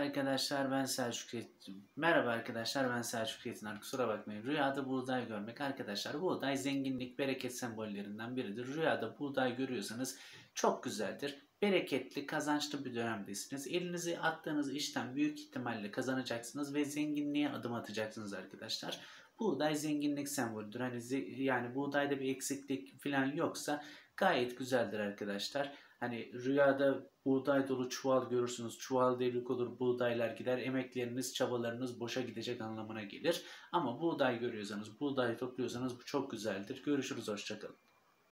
arkadaşlar ben Selçuk Yetin. Merhaba arkadaşlar ben Selçuk Yetiner. Kusura bakmayın. Rüyada buğday görmek arkadaşlar. Buğday zenginlik, bereket sembollerinden biridir. Rüyada buğday görüyorsanız çok güzeldir. Bereketli, kazançlı bir dönemdesiniz. Elinizi attığınız işten büyük ihtimalle kazanacaksınız ve zenginliğe adım atacaksınız arkadaşlar. Buğday zenginlik sembolüdür. Yani buğdayda bir eksiklik falan yoksa gayet güzeldir arkadaşlar. Hani rüyada buğday dolu çuval görürsünüz. Çuval delik olur, buğdaylar gider. Emekleriniz, çabalarınız boşa gidecek anlamına gelir. Ama buğday görüyorsanız, buğday topluyorsanız bu çok güzeldir. Görüşürüz, hoşça kalın.